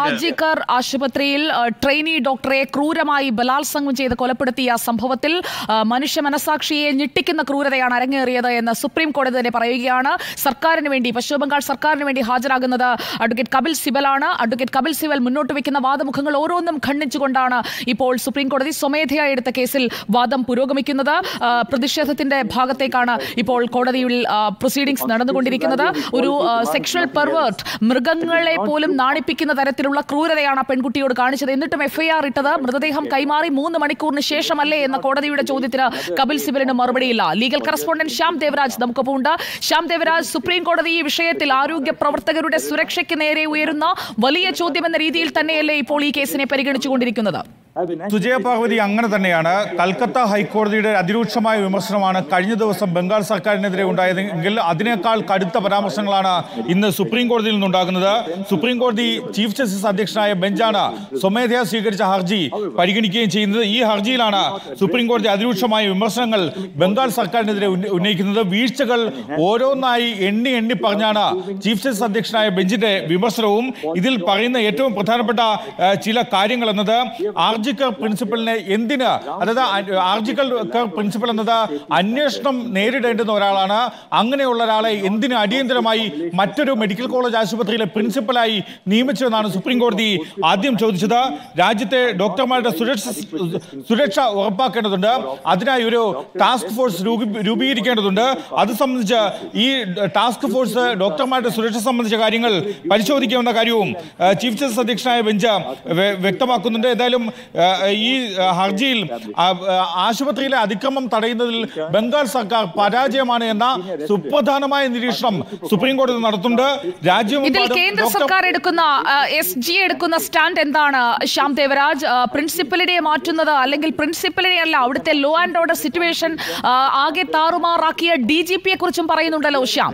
ആർജിക്കർ ആശുപത്രിയിൽ ട്രെയിനി ഡോക്ടറെ ക്രൂരമായി ബലാത്സംഗം ചെയ്ത് കൊലപ്പെടുത്തിയ സംഭവത്തിൽ മനുഷ്യ മനസാക്ഷിയെ ഞെട്ടിക്കുന്ന ക്രൂരതയാണ് അരങ്ങേറിയത് എന്ന് സുപ്രീം കോടതി തന്നെ പറയുകയാണ്. സർക്കാരിന് വേണ്ടി, പശ്ചിമ ബംഗാൾ സർക്കാരിന് വേണ്ടി ഹാജരാകുന്നത് അഡ്വക്കേറ്റ് കപിൽ സിബലാണ്. അഡ്വക്കേറ്റ് കപിൽ സിബൽ മുന്നോട്ട് വയ്ക്കുന്ന വാദമുഖങ്ങൾ ഓരോന്നും ഖണ്ഡിച്ചുകൊണ്ടാണ് ഇപ്പോൾ സുപ്രീം കോടതി സ്വമേധയാ എടുത്ത കേസിൽ വാദം പുരോഗമിക്കുന്നത്. പ്രതിഷേധത്തിന്റെ ഭാഗത്തേക്കാണ് ഇപ്പോൾ കോടതിയിൽ പ്രൊസീഡിംഗ്സ് നടന്നുകൊണ്ടിരിക്കുന്നത്. ഒരു സെക്ഷൽ പെർവേർട്ട്, മൃഗങ്ങളെ പോലും നാണിപ്പിക്കുന്ന തരത്തിലുള്ള ക്രൂരതയാണ് പെൺകുട്ടിയോട് കാണിച്ചത്. എന്നിട്ടും എഫ്ഐആർ ഇട്ടത് മൃതദേഹം കൈമാറി 3 മണിക്കൂറിന് ശേഷമല്ലേ എന്ന കോടതിയുടെ ചോദ്യത്തിന് കപിൽ സിബലിന് മറുപടിയില്ല. ലീഗൽ കറസ്പോണ്ടന്റ് ശ്യാം ദേവരാജ് നമുക്കൊപ്പം ഉണ്ട്. ശ്യാം ദേവരാജ്, സുപ്രീം കോടതി ഈ വിഷയത്തിൽ ആരോഗ്യ പ്രവർത്തകരുടെ സുരക്ഷയ്ക്ക് നേരെ ഉയരുന്ന വലിയ ചോദ്യമെന്ന രീതിയിൽ തന്നെയല്ലേ ഇപ്പോൾ ഈ കേസിനെ പരിഗണിച്ചുകൊണ്ടിരിക്കുന്നത്? സുജയ പാർവതി, അങ്ങനെ തന്നെയാണ്. കൽക്കത്ത ഹൈക്കോടതിയുടെ അതിരൂക്ഷമായ വിമർശനമാണ് കഴിഞ്ഞ ദിവസം ബംഗാൾ സർക്കാരിനെതിരെ ഉണ്ടായതെങ്കിൽ അതിനേക്കാൾ കടുത്ത പരാമർശങ്ങളാണ് ഇന്ന് സുപ്രീം കോടതിയിൽ നിന്നുണ്ടാകുന്നത്. സുപ്രീം കോടതി ചീഫ് ജസ്റ്റിസ് അധ്യക്ഷനായ ബെഞ്ചാണ് സ്വമേധയാ സ്വീകരിച്ച ഹർജി പരിഗണിക്കുകയും ചെയ്യുന്നത്. ഈ ഹർജിയിലാണ് സുപ്രീം കോടതി അതിരൂക്ഷമായ വിമർശനങ്ങൾ ബംഗാൾ സർക്കാരിനെതിരെ ഉന്നയിക്കുന്നത്. വീഴ്ചകൾ ഓരോന്നായി എണ്ണി പറഞ്ഞാണ് ചീഫ് ജസ്റ്റിസ് അധ്യക്ഷനായ ബെഞ്ചിന്റെ വിമർശനവും. ഇതിൽ പറയുന്ന ഏറ്റവും പ്രധാനപ്പെട്ട ചില കാര്യങ്ങൾ എന്നത് ആർജിക്കർ പ്രിൻസിപ്പലിനെ എന്തിന്, അതായത് ആർജിക്കർ പ്രിൻസിപ്പൽ എന്നത് അന്വേഷണം നേരിടേണ്ടുന്ന ഒരാളാണ്. അങ്ങനെയുള്ള ഒരാളെ എന്തിന് അടിയന്തരമായി മറ്റൊരു മെഡിക്കൽ കോളേജ് ആശുപത്രിയിലെ പ്രിൻസിപ്പലായി നിയമിച്ചതെന്നാണ് സുപ്രീം കോടതി ആദ്യം ചോദിച്ചത്. രാജ്യത്തെ ഡോക്ടർമാരുടെ സുരക്ഷ ഉറപ്പാക്കേണ്ടതുണ്ട്. അതിനായി ഒരു ടാസ്ക് ഫോഴ്സ് രൂപീകരിക്കേണ്ടതുണ്ട്. അത് സംബന്ധിച്ച് ഈ ടാസ്ക് ഫോഴ്സ് ഡോക്ടർമാരുടെ സുരക്ഷ സംബന്ധിച്ച കാര്യങ്ങൾ പരിശോധിക്കാവുന്ന കാര്യവും ചീഫ് ജസ്റ്റിസ് അധ്യക്ഷനായ ബെഞ്ച് വ്യക്തമാക്കുന്നുണ്ട്. ഏതായാലും ഈ ഹർജിയിൽ ആശുപത്രിയിലെ അതിക്രമം തടയുന്നതിൽ ബംഗാൾ സർക്കാർ പരാജയമാണ് എന്ന സുപ്രധാനമായ നിരീക്ഷണം സുപ്രീം കോടതി നടത്തുന്നുണ്ട്. ഇതിൽ കേന്ദ്ര സർക്കാർ എടുക്കുന്ന SG എടുക്കുന്ന സ്റ്റാൻഡ് എന്താണ് ശ്യാം ദേവരാജ്? പ്രിൻസിപ്പലിനെ മാറ്റുന്നത്, അല്ലെങ്കിൽ പ്രിൻസിപ്പലിനെ അല്ല, അവിടുത്തെ ലോ ആൻഡ് ഓർഡർ സിറ്റുവേഷൻ ആകെ താറുമാറാക്കിയ DGPയെ കുറിച്ചും പറയുന്നുണ്ടല്ലോ ശ്യാം.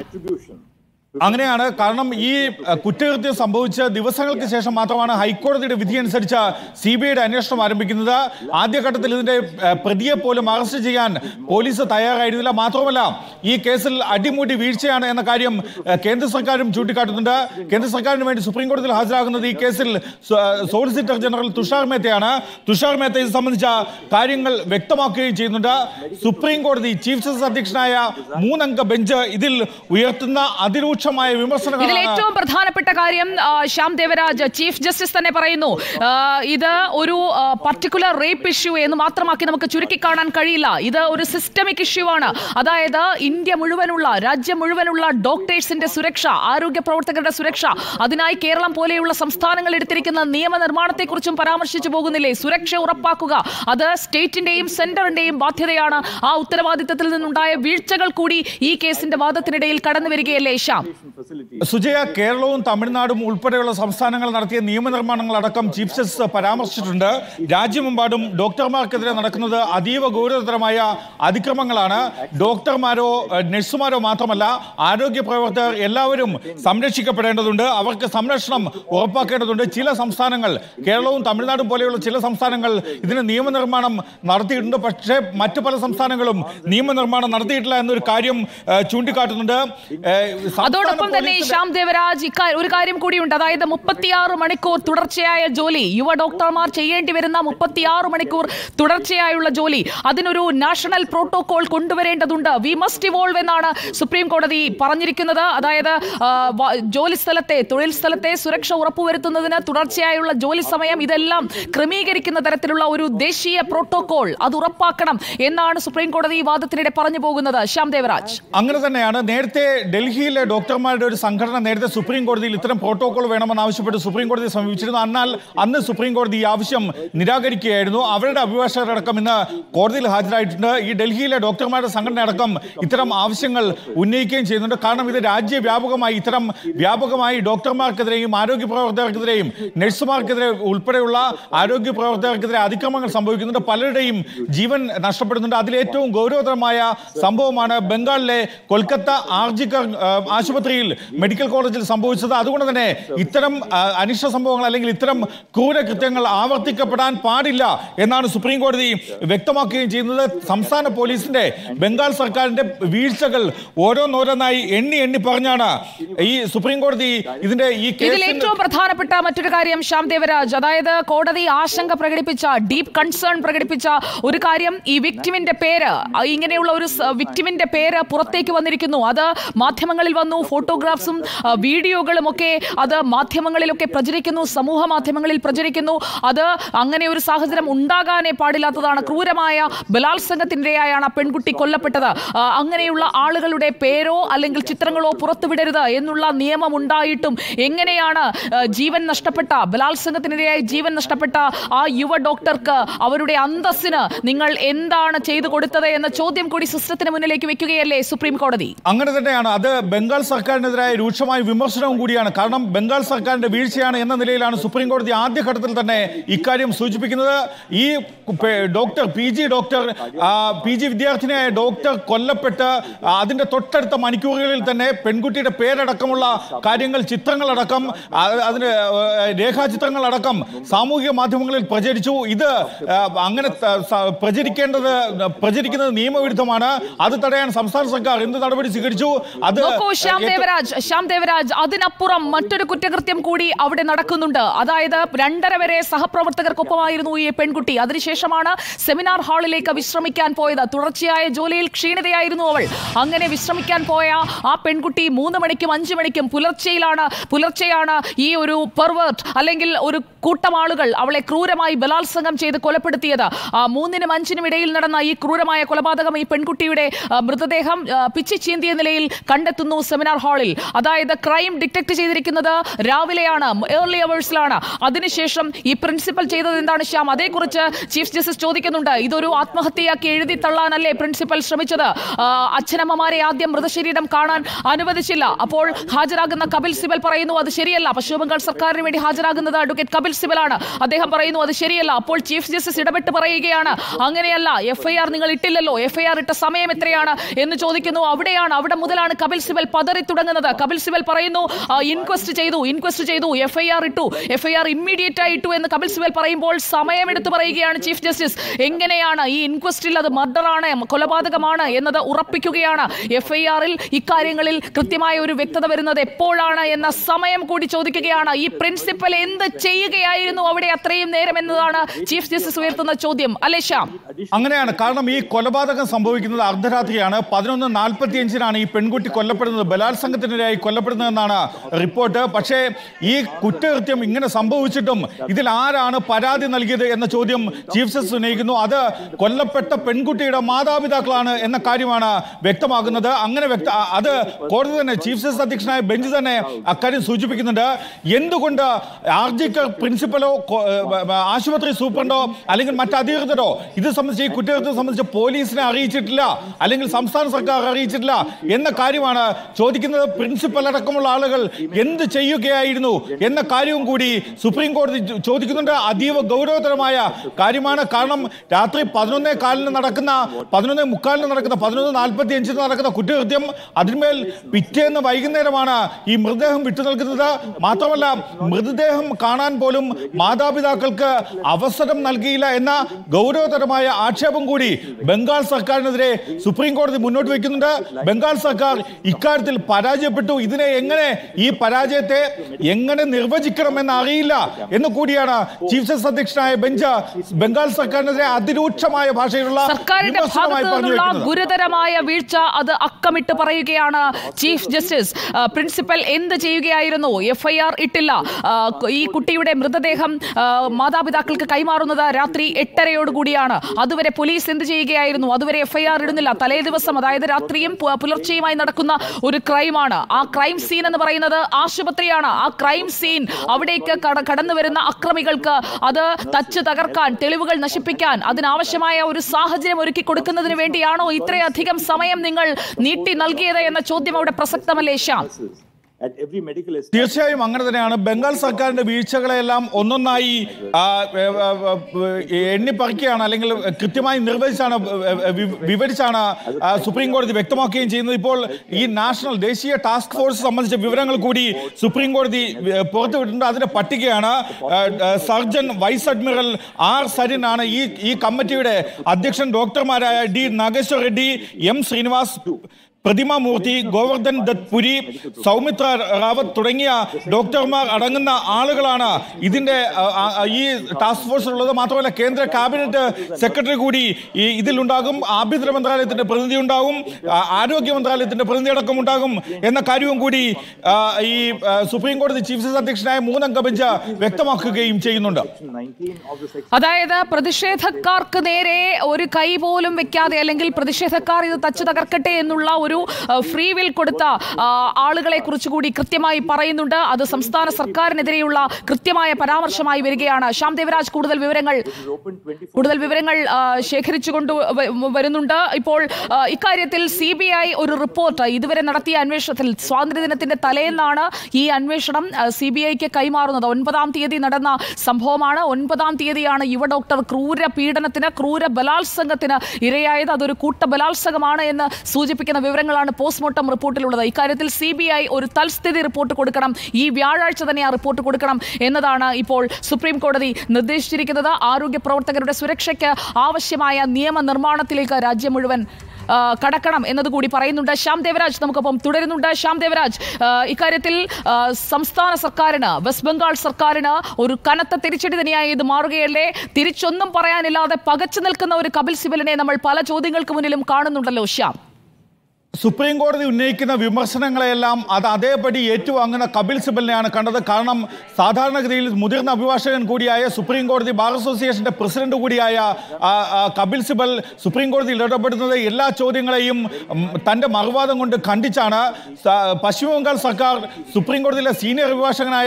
അങ്ങനെയാണ്. കാരണം ഈ കുറ്റകൃത്യം സംഭവിച്ച ദിവസങ്ങൾക്ക് ശേഷം മാത്രമാണ് ഹൈക്കോടതിയുടെ വിധി അനുസരിച്ച് CBIയുടെ അന്വേഷണം ആരംഭിക്കുന്നത്. ആദ്യഘട്ടത്തിൽ ഇതിന്റെ പ്രതിയെ പോലും അറസ്റ്റ് ചെയ്യാൻ പോലീസ് തയ്യാറായിരുന്നില്ല. മാത്രമല്ല ഈ കേസിൽ അടിമുടി വീഴ്ചയാണ് എന്ന കാര്യം കേന്ദ്ര സർക്കാരും ചൂണ്ടിക്കാട്ടുന്നുണ്ട്. കേന്ദ്ര സർക്കാരിന് വേണ്ടി സുപ്രീം കോടതിയിൽ ഹാജരാകുന്നത് ഈ കേസിൽ സോളിസിറ്റർ ജനറൽ തുഷാർ മേത്തയാണ്. തുഷാർ മേത്ത ഇത് സംബന്ധിച്ച കാര്യങ്ങൾ വ്യക്തമാക്കുകയും ചെയ്യുന്നുണ്ട്. സുപ്രീം കോടതി ചീഫ് ജസ്റ്റിസ് അധ്യക്ഷനായ 3 അംഗ ബെഞ്ച് ഇതിൽ ഉയർത്തുന്ന അതിരൂക്ഷ ഇതിൽ ഏറ്റവും പ്രധാനപ്പെട്ട കാര്യം ശ്യാം ദേവരാജ്, ചീഫ് ജസ്റ്റിസ് തന്നെ പറയുന്നു, ഇത് ഒരു പർട്ടിക്കുലർ റേപ്പ് ഇഷ്യൂ എന്ന് മാത്രമാക്കി നമുക്ക് ചുരുക്കി കാണാൻ കഴിയില്ല. ഇത് ഒരു സിസ്റ്റമിക് ഇഷ്യൂ ആണ്. അതായത് ഇന്ത്യ മുഴുവനുള്ള, രാജ്യം മുഴുവനുള്ള ഡോക്ടേഴ്സിന്റെ സുരക്ഷ, ആരോഗ്യ പ്രവർത്തകരുടെ സുരക്ഷ, അതിനായി കേരളം പോലെയുള്ള സംസ്ഥാനങ്ങൾ എടുത്തിരിക്കുന്ന നിയമനിർമ്മാണത്തെക്കുറിച്ചും പരാമർശിച്ചു പോകുന്നില്ലേ? സുരക്ഷ ഉറപ്പാക്കുക, അത് സ്റ്റേറ്റിന്റെയും സെന്ററിന്റെയും ബാധ്യതയാണ്. ആ ഉത്തരവാദിത്തത്തിൽ നിന്നുണ്ടായ വീഴ്ചകൾ കൂടി ഈ കേസിന്റെ വാദത്തിനിടയിൽ കടന്നു വരികയല്ലേ ശ്യാം? സുജയ, കേരളവും തമിഴ്നാടും ഉൾപ്പെടെയുള്ള സംസ്ഥാനങ്ങൾ നടത്തിയ നിയമനിർമ്മാണങ്ങളടക്കം ചീഫ് ജസ്റ്റിസ് പരാമർശിച്ചിട്ടുണ്ട്. രാജ്യമെമ്പാടും ഡോക്ടർമാർക്കെതിരെ നടക്കുന്നത് അതീവ ഗൗരവതരമായ അതിക്രമങ്ങളാണ്. ഡോക്ടർമാരോ നഴ്സുമാരോ മാത്രമല്ല, ആരോഗ്യ പ്രവർത്തകർ എല്ലാവരും സംരക്ഷിക്കപ്പെടേണ്ടതുണ്ട്. അവർക്ക് സംരക്ഷണം ഉറപ്പാക്കേണ്ടതുണ്ട്. ചില സംസ്ഥാനങ്ങൾ, കേരളവും തമിഴ്നാടും പോലെയുള്ള ചില സംസ്ഥാനങ്ങൾ ഇതിന് നിയമനിർമ്മാണം നടത്തിയിട്ടുണ്ട്. പക്ഷേ മറ്റു പല സംസ്ഥാനങ്ങളും നിയമനിർമ്മാണം നടത്തിയിട്ടില്ല എന്നൊരു കാര്യം ചൂണ്ടിക്കാട്ടുന്നുണ്ട്. അതോടൊപ്പം തന്നെ ശ്യാം ദേവരാജ്, ഒരു കാര്യം കൂടിയുണ്ട്. അതായത് 36 മണിക്കൂർ തുടർച്ചയായ ജോലി, യുവ ഡോക്ടർമാർ ചെയ്യേണ്ടി വരുന്ന 36 മണിക്കൂർ തുടർച്ചയായുള്ള ജോലി, അതിനൊരു നാഷണൽ പ്രോട്ടോകോൾ കൊണ്ടുവരേണ്ടതുണ്ട്. വി മസ്റ്റ് ഇവോൾവ് എന്നാണ് സുപ്രീം കോടതി പറഞ്ഞിരിക്കുന്നത്. അതായത് ജോലി സ്ഥലത്തെ, തൊഴിൽ സ്ഥലത്തെ സുരക്ഷ ഉറപ്പുവരുത്തുന്നതിന് തുടർച്ചയായുള്ള ജോലി സമയം, ഇതെല്ലാം ക്രമീകരിക്കുന്ന തരത്തിലുള്ള ഒരു ദേശീയ പ്രോട്ടോകോൾ അത് ഉറപ്പാക്കണം എന്നാണ് സുപ്രീം കോടതി വാദത്തിനിടെ പറഞ്ഞു പോകുന്നത്. ശ്യാം ദേവരാജ്, അങ്ങനെ തന്നെയാണ്. നേരത്തെ ഡൽഹിയിലെ ഡോക്ടർമാരുടെ ഒരു സംഘടന നേരത്തെ സുപ്രീം കോടതിയിൽ ഇത്തരം പ്രോട്ടോകോൾ വേണമെന്ന് ആവശ്യപ്പെട്ട് സുപ്രീം കോടതിയെ സമീപിച്ചിരുന്നു. എന്നാൽ അന്ന് സുപ്രീം കോടതി ഈ ആവശ്യം നിരാകരിക്കുകയായിരുന്നു. അവരുടെ അഭിഭാഷകരടക്കം ഇന്ന് കോടതിയിൽ ഹാജരായിട്ടുണ്ട്. ഈ ഡൽഹിയിലെ ഡോക്ടർമാരുടെ സംഘടന അടക്കം ഇത്തരം ആവശ്യങ്ങൾ ഉന്നയിക്കുകയും ചെയ്യുന്നുണ്ട്. കാരണം ഇത് രാജ്യവ്യാപകമായി, ഇത്തരം വ്യാപകമായി ഡോക്ടർമാർക്കെതിരെയും ആരോഗ്യ പ്രവർത്തകർക്കെതിരെയും നഴ്സുമാർക്കെതിരെ ഉൾപ്പെടെയുള്ള ആരോഗ്യ പ്രവർത്തകർക്കെതിരെ അതിക്രമങ്ങൾ സംഭവിക്കുന്നുണ്ട്. പലരുടെയും ജീവൻ നഷ്ടപ്പെടുന്നുണ്ട്. അതിലേറ്റവും ഗൗരവതരമായ സംഭവമാണ് ബംഗാളിലെ കൊൽക്കത്ത ആർജിക്കർ ആശുപത്രി ആശുപത്രിയിൽ മെഡിക്കൽ കോളേജിൽ സംഭവിച്ചത്. അതുകൊണ്ട് തന്നെ ഇത്തരം അനിഷ്ട സംഭവങ്ങൾ അല്ലെങ്കിൽ ഇത്തരം ക്രൂരകൃത്യങ്ങൾ ആവർത്തിക്കപ്പെടാൻ പാടില്ല എന്നാണ് സുപ്രീം കോടതി വ്യക്തമാക്കുകയും ചെയ്യുന്നത്. സംസ്ഥാന പോലീസിന്റെ ബംഗാൾ സർക്കാരിന്റെ വീഴ്ചകൾ ഓരോന്നോരോന്നായി എണ്ണി പറഞ്ഞാണ് ഈ സുപ്രീം കോടതി ഇതിന്റെ ഈ കേസിൽ ഏറ്റവും പ്രധാനപ്പെട്ട മറ്റൊരു കാര്യം ശ്യാം ദേവരാജ്, അതായത് കോടതി ആശങ്ക പ്രകടിപ്പിച്ച, ഡീപ് കൺസേൺ പ്രകടിപ്പിച്ച ഒരു കാര്യം, ഈ വിക്ടിമിന്റെ പേര്, ഇങ്ങനെയുള്ള ഒരു വിക്ടിമിന്റെ പേര് പുറത്തേക്ക് വന്നിരിക്കുന്നു. അത് മാധ്യമങ്ങളിൽ വന്നു, ഫോട്ടോഗ്രാഫ്സും വീഡിയോകളും ഒക്കെ അത് മാധ്യമങ്ങളിലൊക്കെ പ്രചരിക്കുന്നു, സമൂഹ മാധ്യമങ്ങളിൽ പ്രചരിക്കുന്നു. അത് അങ്ങനെ ഒരു സാഹചര്യം ഉണ്ടാകാനേ പാടില്ലാത്തതാണ്. ക്രൂരമായ ബലാത്സംഗത്തിനിരയായാണ് ആ പെൺകുട്ടി കൊല്ലപ്പെട്ടത്. അങ്ങനെയുള്ള ആളുകളുടെ പേരോ അല്ലെങ്കിൽ ചിത്രങ്ങളോ പുറത്തുവിടരുത് എന്നുള്ള നിയമം ഉണ്ടായിട്ടും എങ്ങനെയാണ് ജീവൻ നഷ്ടപ്പെട്ട, ബലാത്സംഗത്തിനിരയായി ജീവൻ നഷ്ടപ്പെട്ട ആ യുവ ഡോക്ടർക്ക് അവരുടെ അന്തസ്സിന് നിങ്ങൾ എന്താണ് ചെയ്തു കൊടുത്തത് എന്ന ചോദ്യം കൂടി സിസ്റ്റത്തിന് മുന്നിലേക്ക് വെക്കുകയല്ലേ സുപ്രീം കോടതി? അങ്ങനെ തന്നെയാണ്. അത് ബംഗാൾ സർക്കാരിനെതിരായ രൂക്ഷമായ വിമർശനവും കൂടിയാണ്. കാരണം ബംഗാൾ സർക്കാരിന്റെ വീഴ്ചയാണ് എന്ന നിലയിലാണ് സുപ്രീം കോടതി ആദ്യഘട്ടത്തിൽ തന്നെ ഇക്കാര്യം സൂചിപ്പിക്കുന്നത്. ഈ ഡോക്ടർ പി ജി വിദ്യാർത്ഥിനിയായ ഡോക്ടർ കൊല്ലപ്പെട്ട് അതിന്റെ തൊട്ടടുത്ത മണിക്കൂറുകളിൽ തന്നെ പെൺകുട്ടിയുടെ പേരടക്കമുള്ള കാര്യങ്ങൾ, ചിത്രങ്ങളടക്കം, അതിന് രേഖാചിത്രങ്ങളടക്കം സാമൂഹിക മാധ്യമങ്ങളിൽ പ്രചരിച്ചു. ഇത് അങ്ങനെ പ്രചരിക്കുന്നത് നിയമവിരുദ്ധമാണ്. അത് തടയാൻ സംസ്ഥാന സർക്കാർ എന്ത് നടപടി സ്വീകരിച്ചു? അത് ശ്യാം ദേവരാജ്, അതിനപ്പുറം മറ്റൊരു കുറ്റകൃത്യം കൂടി അവിടെ നടക്കുന്നുണ്ട്. അതായത് 2:30 വരെ സഹപ്രവർത്തകർക്കൊപ്പമായിരുന്നു ഈ പെൺകുട്ടി. അതിനുശേഷമാണ് സെമിനാർ ഹാളിലേക്ക് വിശ്രമിക്കാൻ പോയത്. തുടർച്ചയായ ജോലിയിൽ ക്ഷീണിതയായിരുന്നു അവൾ. അങ്ങനെ വിശ്രമിക്കാൻ പോയ ആ പെൺകുട്ടി 3 മണിക്കും 5 മണിക്കും പുലർച്ചെയാണ് ഈ ഒരു പെർവേർട്ട് അല്ലെങ്കിൽ ഒരു കൂട്ടം ആളുകൾ അവളെ ക്രൂരമായി ബലാത്സംഗം ചെയ്ത് കൊലപ്പെടുത്തിയത്. 3-നും 5-നും ഇടയിൽ നടന്ന ഈ ക്രൂരമായ കൊലപാതകം, ഈ പെൺകുട്ടിയുടെ മൃതദേഹം പിച്ചി ചീന്തിയ നിലയിൽ കണ്ടെത്തുന്നു സെമിനാർ ഹാളിൽ. അതായത് ക്രൈം ഡിറ്റക്ട് ചെയ്തിരിക്കുന്നത് രാവിലെയാണ്, ഏർലി അവേഴ്സിലാണ്. അതിനുശേഷം ഈ പ്രിൻസിപ്പൽ ചെയ്തത് എന്താണ് ശ്യാം? അതേക്കുറിച്ച് ചീഫ് ജസ്റ്റിസ് ചോദിക്കുന്നുണ്ട്. ഇതൊരു ആത്മഹത്യയാക്കി എഴുതി തള്ളാനല്ലേ പ്രിൻസിപ്പൽ ശ്രമിച്ചത്? അച്ഛനമ്മമാരെ ആദ്യം മൃതശരീരം കാണാൻ അനുവദിച്ചില്ല. അപ്പോൾ ഹാജരാകുന്ന കപിൽ സിബൽ പറയുന്നു അത് ശരിയല്ല. പശ്ചിമ ബംഗാൾ സർക്കാരിന് വേണ്ടി ഹാജരാകുന്നത് അഡ്വക്കേറ്റ് കപിൽ സിബലാണ്. അദ്ദേഹം പറയുന്നു അത് ശരിയല്ല. അപ്പോൾ ചീഫ് ജസ്റ്റിസ് ഇടപെട്ട് പറയുകയാണ്, അങ്ങനെയല്ല, FIR നിങ്ങൾ ഇട്ടില്ലല്ലോ, FIR ഇട്ട സമയം എത്രയാണ് എന്ന് ചോദിക്കുന്നു. അവിടെ മുതലാണ് കപിൽ സിബൽ പതറി തുടങ്ങുന്നത്. കപിൽ സിബൽ പറയുന്നു ഇൻക്വസ്റ്റ് ചെയ്തു, FIR ഇട്ടു, FIR ഇമ്മീഡിയറ്റ് ആയി ഇട്ടു എന്ന് കപിൽ സിബൽ പറയുമ്പോൾ സമയമെടുത്ത് പറയുകയാണ് ചീഫ് ജസ്റ്റിസ്. എങ്ങനെയാണ് ഈ ഇൻക്വസ്റ്റിൽ അത് മർഡറാണ്, കൊലപാതകമാണ് എന്നത് ഉറപ്പിക്കുകയാണ്. FIR-ൽ ഇക്കാര്യങ്ങളിൽ കൃത്യമായ ഒരു വ്യക്തത വരുന്നത് എപ്പോഴാണ് എന്ന സമയം കൂടി ചോദിക്കുകയാണ്. ഈ പ്രിൻസിപ്പൽ എന്ത് ചെയ്യുകയായിരുന്നു അവിടെ അത്രയും നേരം എന്നതാണ് ചീഫ് ജസ്റ്റിസ് ഉയർത്തുന്ന ചോദ്യം. അല്ലേ ശ്യാം? അങ്ങനെയാണ്. കാരണം ഈ കൊലപാതകം സംഭവിക്കുന്നത് അർദ്ധരാത്രിയാണ്. 11:45-നാണ് ഈ പെൺകുട്ടി കൊല്ലപ്പെടുന്നത്, ബലാത്സംഗത്തിനിരയായി കൊല്ലപ്പെടുന്നതെന്നാണ് റിപ്പോർട്ട്. പക്ഷേ ഈ കുറ്റകൃത്യം ഇങ്ങനെ സംഭവിച്ചിട്ടും ഇതിൽ ആരാണ് പരാതി നൽകിയത് എന്ന ചോദ്യം ചീഫ് ജസ്റ്റിസ് ഉന്നയിക്കുന്നു. അത് കൊല്ലപ്പെട്ട പെൺകുട്ടിയുടെ മാതാപിതാക്കളാണ് എന്ന കാര്യമാണ് വ്യക്തമാകുന്നത്. അത് കോടതി തന്നെ, ചീഫ് ജസ്റ്റിസ് അധ്യക്ഷനായ ബെഞ്ച് തന്നെ അക്കാര്യം സൂചിപ്പിക്കുന്നുണ്ട്. എന്തുകൊണ്ട് ആർജിക്കർ പ്രിൻസിപ്പലോ ആശുപത്രി സൂപ്രണ്ടോ അല്ലെങ്കിൽ മറ്റ് അധികൃതരോ ഇത് സംബന്ധിച്ച്, ഈ കുറ്റകൃത്യം സംബന്ധിച്ച് പോലീസിനെ അറിയിച്ചിട്ടില്ല അല്ലെങ്കിൽ സംസ്ഥാന സർക്കാർ അറിയിച്ചിട്ടില്ല എന്ന കാര്യമാണ് ചോദിക്കുന്നത്. പ്രിൻസിപ്പൽ അടക്കമുള്ള ആളുകൾ എന്ത് ചെയ്യുകയായിരുന്നു എന്ന കാര്യവും കൂടി സുപ്രീം കോടതി ചോദിക്കുന്നുണ്ട്. അതീവ ഗൗരവതരമായ കാര്യമാണ്. കാരണം രാത്രി 11:15 നടക്കുന്ന 11:45 നടക്കുന്ന കുറ്റകൃത്യം, അതിന്മേൽ പിറ്റേന്ന് വൈകുന്നേരമാണ് ഈ മൃതദേഹം വിട്ടു നൽകുന്നത്. മാത്രമല്ല മൃതദേഹം കാണാൻ പോലും മാതാപിതാക്കൾക്ക് അവസരം നൽകിയില്ല എന്ന ഗൗരവതരമായ ആക്ഷേപം കൂടി ബംഗാൾ സർക്കാരിനെതിരെ സുപ്രീം കോടതി മുന്നോട്ട് വയ്ക്കുന്നുണ്ട്. ബംഗാൾ സർക്കാർ ഇക്കാര്യത്തിൽ പരാജയപ്പെട്ടു. ഈ പരാജയത്തെ എങ്ങനെ നിർവചിക്കണമെന്ന് അറിയില്ല എന്ന് കൂടിയാണ് ചീഫ് ജസ്റ്റിസ് അധ്യക്ഷനായ ബെഞ്ച് ബംഗാൾ സർക്കാരിനെതിരെ അതിരൂക്ഷമായ ഭാഷയിലുള്ള ഗുരുതരമായ വീഴ്ച അത് അക്കമിട്ട് പറയുകയാണ് ചീഫ് ജസ്റ്റിസ്. പ്രിൻസിപ്പൽ എന്ത് ചെയ്യുകയായിരുന്നു? FIR ഇട്ടില്ല. ഈ കുട്ടിയുടെ മൃതദേഹം മാതാപിതാക്കൾക്ക് കൈമാറുന്നത് രാത്രി 8:30 അതുവരെ പോലീസ് എന്ത് ചെയ്യുകയായിരുന്നു? അതുവരെ FIR ഇടുന്നില്ല. തലേ ദിവസം, അതായത് രാത്രിയും പുലർച്ചെയുമായി നടക്കുന്ന ഒരു ക്രൈമാണ്. ആ ക്രൈം സീൻ എന്ന് പറയുന്നത് ആശുപത്രിയാണ്. ആ ക്രൈം സീൻ, അവിടേക്ക് കടന്നു വരുന്ന അക്രമികൾക്ക് അത് തച്ച് തകർക്കാൻ, തെളിവുകൾ നശിപ്പിക്കാൻ, അതിനാവശ്യമായ ഒരു സാഹചര്യം ഒരുക്കി കൊടുക്കുന്നതിന് വേണ്ടിയാണോ ഇത്രയധികം സമയം നിങ്ങൾ നീട്ടി നൽകിയത് എന്ന ചോദ്യം അവിടെ പ്രസക്തമല്ലേ ശ്യാം? തീർച്ചയായും അങ്ങനെ തന്നെയാണ്. ബംഗാൾ സർക്കാരിന്റെ വീഴ്ചകളെല്ലാം ഒന്നൊന്നായി എണ്ണിപ്പറിക്കുകയാണ്, അല്ലെങ്കിൽ കൃത്യമായി നിർവചിച്ചാണ് വിവരിച്ചാണ് സുപ്രീം കോടതി വ്യക്തമാക്കുകയും ചെയ്യുന്നത്. ഇപ്പോൾ ഈ ദേശീയ ടാസ്ക് ഫോഴ്സ് സംബന്ധിച്ച വിവരങ്ങൾ കൂടി സുപ്രീം കോടതി പുറത്തുവിട്ടിട്ടുണ്ട്. അതിന്റെ പട്ടികയാണ്. Surgeon vice admiral R Sarin ആണ് ഈ കമ്മിറ്റിയുടെ അധ്യക്ഷൻ. ഡോക്ടർമാരായ ഡി നാഗേശ്വർ റെഡ്ഡി, എം ശ്രീനിവാസ്, പ്രതിമ മൂർത്തി, ഗോവർദ്ധൻ ദത്ത് പുരി, സൗമിത്ര റാവത്ത് തുടങ്ങിയ ഡോക്ടർമാർ അടങ്ങുന്ന ആളുകളാണ് ഇതിന്റെ ഈ ടാസ്ക് ഫോഴ്സിലുള്ളത്. മാത്രമല്ല കേന്ദ്ര ക്യാബിനറ്റ് സെക്രട്ടറി കൂടി ഇതിലുണ്ടാകും, ആഭ്യന്തര മന്ത്രാലയത്തിന്റെ പ്രതിനിധി ഉണ്ടാകും, ആരോഗ്യ മന്ത്രാലയത്തിന്റെ പ്രതിനിധി അടക്കം ഉണ്ടാകും എന്ന കാര്യവും കൂടി ഈ സുപ്രീം കോടതി ചീഫ് ജസ്റ്റിസ് അധ്യക്ഷനായ 3-അംഗ ബെഞ്ച് വ്യക്തമാക്കുകയും ചെയ്യുന്നുണ്ട്. അതായത് പ്രതിഷേധക്കാർക്ക് നേരെ ഒരു കൈ പോലും വെക്കാതെ, അല്ലെങ്കിൽ പ്രതിഷേധക്കാർ ഇത് തച്ചു തകർക്കട്ടെ എന്നുള്ള ഒരു ഫ്രീ വിൽ കൊടുത്ത ആളുകളെ കുറിച്ചുകൂടി കൃത്യമായി പറയുന്നുണ്ട്. അത് സംസ്ഥാന സർക്കാരിനെതിരെയുള്ള കൃത്യമായ പരാമർശമായി വരികയാണ്. ശ്യാം ദേവരാജ് കൂടുതൽ വിവരങ്ങൾ ശേഖരിച്ചുകൊണ്ട് വരുന്നുണ്ട്. ഇപ്പോൾ ഇക്കാര്യത്തിൽ CBI ഒരു റിപ്പോർട്ട് ഇതുവരെ നടത്തിയ അന്വേഷണത്തിൽ, സ്വാതന്ത്ര്യദിനത്തിന്റെ തലേന്നാണ് ഈ അന്വേഷണം CBIക്ക് കൈമാറുന്നത്. 9-ാം തീയതി നടന്ന സംഭവമാണ്. 9-ാം തീയതിയാണ് യുവ ഡോക്ടർ ക്രൂര ബലാത്സംഗത്തിന് ഇരയായത്. അതൊരു കൂട്ട ബലാത്സംഗമാണ് എന്ന് സൂചിപ്പിക്കുന്ന വിവരങ്ങളാണ് പോസ്റ്റ്മോർട്ടം റിപ്പോർട്ടിലുള്ളത്. ഇക്കാര്യത്തിൽ CBI ഒരു തൽസ്ഥിതി റിപ്പോർട്ട് കൊടുക്കണം, ഈ വ്യാഴാഴ്ച തന്നെ ആ റിപ്പോർട്ട് കൊടുക്കണം എന്നതാണ് ഇപ്പോൾ സുപ്രീം കോടതി നിർദ്ദേശിച്ചിരിക്കുന്നത്. ആരോഗ്യ പ്രവർത്തകരുടെ സുരക്ഷയ്ക്ക് ആവശ്യമായ നിയമനിർമ്മാണത്തിലേക്ക് രാജ്യം മുഴുവൻ കടക്കണം എന്നതുകൂടി പറയുന്നുണ്ട്. ശ്യാം ദേവരാജ് നമുക്കൊപ്പം തുടരുന്നുണ്ട്. ശ്യാം ദേവരാജ്, ഇക്കാര്യത്തിൽ സംസ്ഥാന സർക്കാരിന്, വെസ്റ്റ് ബംഗാൾ സർക്കാരിന് ഒരു കനത്ത തിരിച്ചടി തന്നെയായി ഇത് മാറുകയല്ലേ? തിരിച്ചൊന്നും പറയാനില്ലാതെ പകച്ചു നിൽക്കുന്ന ഒരു കപിൽ സിബലിനെ നമ്മൾ പല ചോദ്യങ്ങൾക്ക് മുന്നിലും കാണുന്നുണ്ടല്ലോ ശ്യാം. സുപ്രീം കോടതി ഉന്നയിക്കുന്ന വിമർശനങ്ങളെല്ലാം അത് അതേപടി ഏറ്റുവാങ്ങുന്ന കപിൽ സിബലിനെയാണ് കണ്ടത്. കാരണം സാധാരണഗതിയിൽ മുതിർന്ന അഭിഭാഷകൻ കൂടിയായ സുപ്രീം കോടതി ബാർ അസോസിയേഷന്റെ പ്രസിഡന്റ് കൂടിയായ കപിൽ സിബൽ സുപ്രീം കോടതിയിൽ ഇടപെടുന്നത് എല്ലാ ചോദ്യങ്ങളെയും തന്റെ മറുവാദം കൊണ്ട് ഖണ്ഡിച്ചാണ്. പശ്ചിമബംഗാൾ സർക്കാർ സുപ്രീം കോടതിയിലെ സീനിയർ അഭിഭാഷകനായ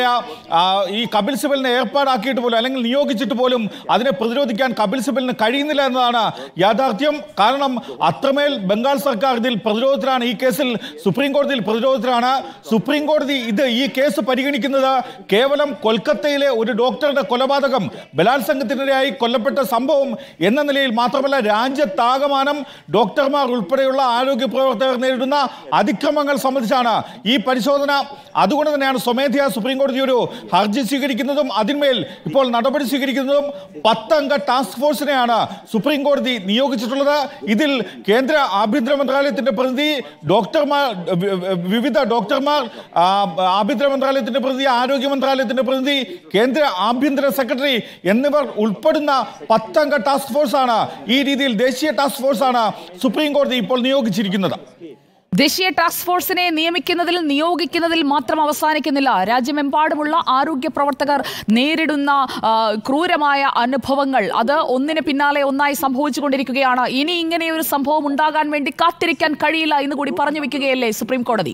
ഈ കപിൽ സിബലിനെ ഏർപ്പാടാക്കിയിട്ട് പോലും, അല്ലെങ്കിൽ നിയോഗിച്ചിട്ട് പോലും അതിനെ പ്രതിരോധിക്കാൻ കപിൽ സിബലിന് കഴിയുന്നില്ല എന്നതാണ് യാഥാർത്ഥ്യം. കാരണം അത്രമേൽ ബംഗാൾ സർക്കാർ ഇതിൽ ഈ കേസിൽ സുപ്രീം കോടതിയിൽ പ്രതിരോധത്തിലാണ്. സുപ്രീം കോടതി ഈ കേസ് പരിഗണിക്കുന്നത് കേവലം കൊൽക്കത്തയിലെ ഒരു ഡോക്ടറുടെ കൊലപാതകം, ബലാത്സംഗത്തിനിരയായി കൊല്ലപ്പെട്ട സംഭവം എന്ന നിലയിൽ മാത്രമല്ല, രാജ്യത്താകമാനം ഡോക്ടർമാർ ഉൾപ്പെടെയുള്ള ആരോഗ്യ പ്രവർത്തകർ നേരിടുന്ന അതിക്രമങ്ങൾ സംബന്ധിച്ചാണ് ഈ പരിശോധന. അതുകൊണ്ട് തന്നെയാണ് സ്വമേധയാ സുപ്രീം കോടതി ഒരു ഹർജി സ്വീകരിക്കുന്നതും അതിന്മേൽ ഇപ്പോൾ നടപടി സ്വീകരിക്കുന്നതും. 10-അംഗ ടാസ്ക് ഫോഴ്സിനെയാണ് സുപ്രീം കോടതി നിയോഗിച്ചിട്ടുള്ളത്. ഇതിൽ കേന്ദ്ര ആഭ്യന്തര മന്ത്രാലയത്തിന്റെ പ്രതിനിധി, ഡോക്ടർമാർ, വിവിധ ഡോക്ടർമാർ, ആഭ്യന്തര മന്ത്രാലയത്തിന്റെ പ്രതിനിധി, ആരോഗ്യ മന്ത്രാലയത്തിന്റെ പ്രതിനിധി, കേന്ദ്ര ആഭ്യന്തര സെക്രട്ടറി എന്നിവർ ഉൾപ്പെടുന്ന 10-അംഗ ടാസ്ക് ഫോഴ്സാണ്, ഈ രീതിയിൽ ദേശീയ ടാസ്ക് ഫോഴ്സാണ് സുപ്രീം കോടതി ഇപ്പോൾ നിയോഗിച്ചിരിക്കുന്നത്. ദേശീയ ടാസ്ക് ഫോഴ്സിനെ നിയോഗിക്കുന്നതിൽ മാത്രം അവസാനിക്കുന്നില്ല. രാജ്യമെമ്പാടുമുള്ള ആരോഗ്യ പ്രവർത്തകർ നേരിടുന്ന ക്രൂരമായ അനുഭവങ്ങൾ അത് ഒന്നിന് പിന്നാലെ ഒന്നായി സംഭവിച്ചുകൊണ്ടിരിക്കുകയാണ്. ഇനി ഇങ്ങനെ ഒരു സംഭവം ഉണ്ടാകാൻ വേണ്ടി കാത്തിരിക്കാൻ കഴിയില്ല എന്ന് കൂടി പറഞ്ഞു വെക്കുകയല്ലേ സുപ്രീം കോടതി?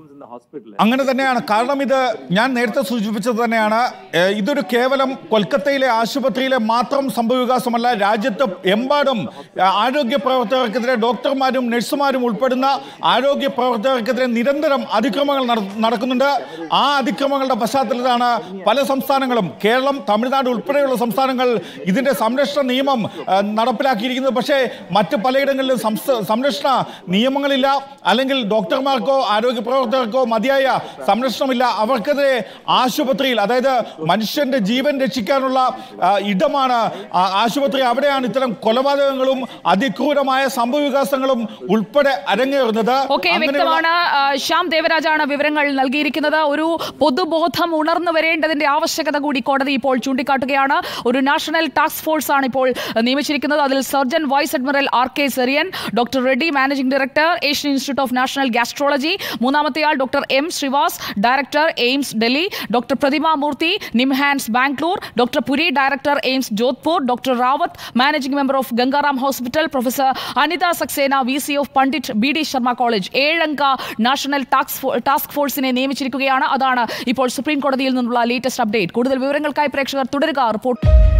അങ്ങനെ തന്നെയാണ്. കാരണം ഇത് ഞാൻ നേരത്തെ സൂചിപ്പിച്ചത് തന്നെയാണ്. ഇതൊരു കേവലം കൊൽക്കത്തയിലെ ആശുപത്രിയിലെ മാത്രം സംഭവവികാസമല്ല. രാജ്യത്ത് എമ്പാടും ആരോഗ്യ പ്രവർത്തകർക്കെതിരെ, ഡോക്ടർമാരും നഴ്സുമാരും ഉൾപ്പെടുന്ന ആരോഗ്യ പ്രവർത്തകർക്കെതിരെ നിരന്തരം അതിക്രമങ്ങൾ നടക്കുന്നുണ്ട്. ആ അതിക്രമങ്ങളുടെ പശ്ചാത്തലത്തിലാണ് പല സംസ്ഥാനങ്ങളും, കേരളം, തമിഴ്നാട് ഉൾപ്പെടെയുള്ള സംസ്ഥാനങ്ങൾ ഇതിന്റെ സംരക്ഷണ നിയമം നടപ്പിലാക്കിയിരിക്കുന്നത്. പക്ഷേ മറ്റ് പലയിടങ്ങളിലും സംരക്ഷണ നിയമങ്ങളില്ല, അല്ലെങ്കിൽ ഡോക്ടർമാർക്കോ ആരോഗ്യ പ്രവർത്തകർക്കോ മതിയായ സംരക്ഷണമില്ല. അവർക്കെതിരെ ആശുപത്രിയിൽ, അതായത് മനുഷ്യന്റെ ജീവൻ രക്ഷിക്കാനുള്ള ഇടമാണ് ആശുപത്രി, അവിടെയാണ് ഇത്തരം കൊലപാതകങ്ങളും അതിക്രൂരമായ സംഭവവികാസങ്ങളും ഉൾപ്പെടെ അരങ്ങേറുന്നത്. വ്യക്തമാണ്. ശ്യാം ദേവരാജാണ് വിവരങ്ങൾ നൽകിയിരിക്കുന്നത്. ഒരു പൊതുബോധം ഉണർന്നു വരേണ്ടതിന്റെ ആവശ്യകത കൂടി കോടതി ഇപ്പോൾ ചൂണ്ടിക്കാട്ടുകയാണ്. ഒരു നാഷണൽ ടാസ്ക് ഫോഴ്സ് ആണ് ഇപ്പോൾ നിയമിച്ചിരിക്കുന്നത്. അതിൽ surgeon vice admiral R.K. Sarin, doctor Reddy managing director Asian institute of national gastrology, മൂന്നാമത്തെയാൾ doctor M. Srivas director AIIMS Delhi, doctor Pratima Murthy NIMHANS Bangalore, doctor Puri director AIIMS Jodhpur, doctor Rawat managing member of Ganga Ram hospital, professor Anita Saxena VC of Pandit B.D. Sharma college. 7-അംഗ national task ഫോഴ്സിനെ നിയമിച്ചിരിക്കുകയാണ്. അതാണ് ഇപ്പോൾ supreme കോടതിയിൽ നിന്നുള്ള latest update. കൂടുതൽ വിവരങ്ങൾക്കായി പ്രേക്ഷകർ തുടരുക. റിപ്പോർട്ട്